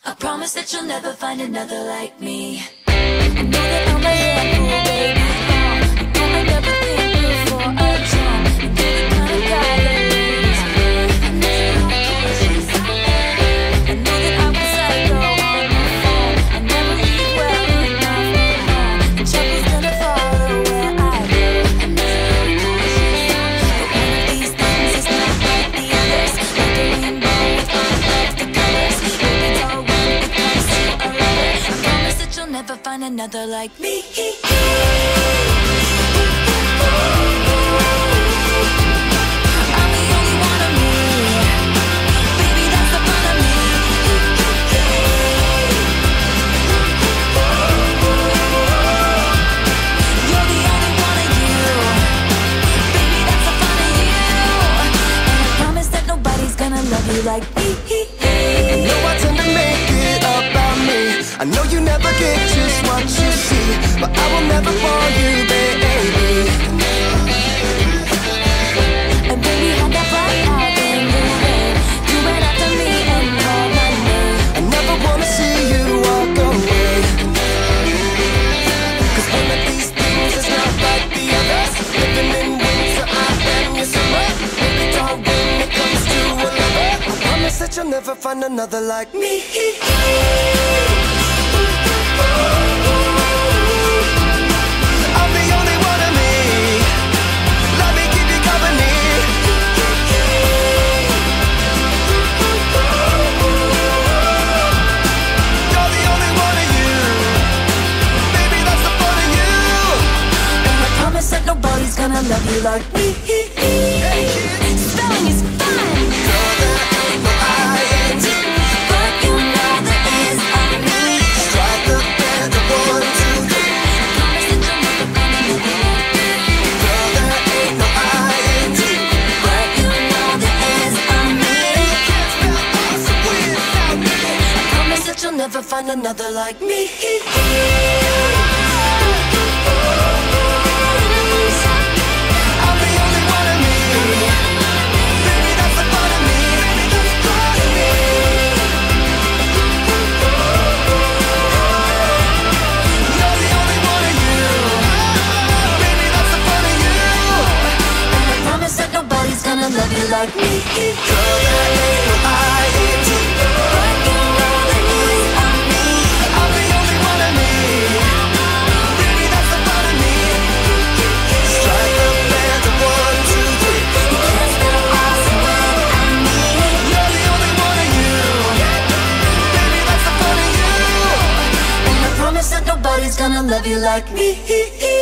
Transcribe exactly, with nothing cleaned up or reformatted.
I promise that you'll never find another like me. I know that I'm a handful, baby. Uh, you know I never think before I jump. And you're the kind of guy that leaves me. I know that I'll cause you something. I know that I was psycho on the phone. I never leave well enough alone. The trouble's gonna follow where I go. I know that I'll cause you something. But one of these things is not like the others. Like the rainbow with all of the colors. Maybe it's all when it comes to a lover. I promise that you'll never find another like me. I'm the only one of me. Baby, that's the fun of me. You're the only one of you. Baby, that's the fun of you. And I promise that nobody's gonna love you like me. I know I tend to make it about me. I know you never get just what you see, but I will never fall you, baby. And baby, had that fly out in the rain. You went after me and called my name. I never wanna see you walk away, cause one of these things is not like the others. Living in winter, I am your summer. Maybe don't when it comes to a lover. I promise that you'll never find another like me. I'm the only one of me. Let me keep you company. You're the only one of you. Baby, that's the fun of you. And I promise that nobody's gonna love you like me. Spelling is fun. Girl, there ain't no I N G. But you know there is on me. Strike the band of one, two, three. I promise that you'll never find another like me. Girl, there ain't no I N G. But you know there is on me. Can't spell awesome without me. I promise that you'll never find another like me. I'm the only one of me. Baby, that's the fun of me. Baby, that's the fun of me. You're the only one of you. Baby, that's the fun of you. And I promise that nobody's gonna love you like me. Girl, there ain't no I N G. But you know there is on me. I'm the only one of me. Baby, that's the fun of me. Strike the band of one, two, three. You can't spell awesome without me. You're the only one of you. Baby, that's the fun of you. And I promise that nobody's gonna love you like me.